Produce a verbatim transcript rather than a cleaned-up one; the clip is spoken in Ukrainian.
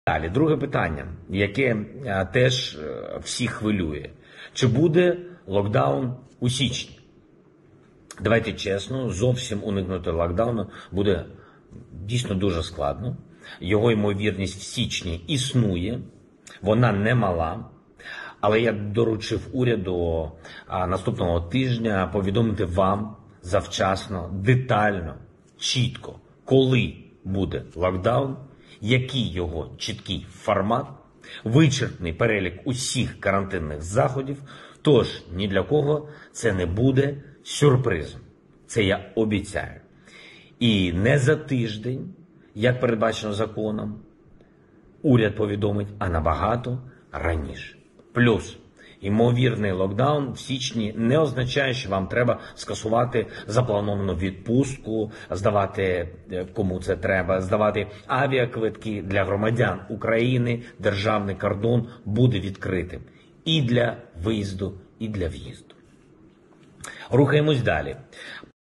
Далі, друге питання, яке а, теж а, всіх хвилює. Чи буде локдаун у січні? Давайте чесно, зовсім уникнути локдауну буде дійсно дуже складно. Його ймовірність в січні існує, вона не мала. Але я доручив уряду а, наступного тижня повідомити вам завчасно, детально, чітко, коли буде локдаун, який його чіткий формат, вичерпний перелік усіх карантинних заходів, тож ні для кого це не буде сюрпризом. Це я обіцяю. І не за тиждень, як передбачено законом, уряд повідомить, а набагато раніше. Плюс, ймовірний локдаун в січні не означає, що вам треба скасувати заплановану відпустку, здавати, кому це треба, здавати авіаквитки для громадян України. Державний кордон буде відкритим і для виїзду, і для в'їзду. Рухаємось далі.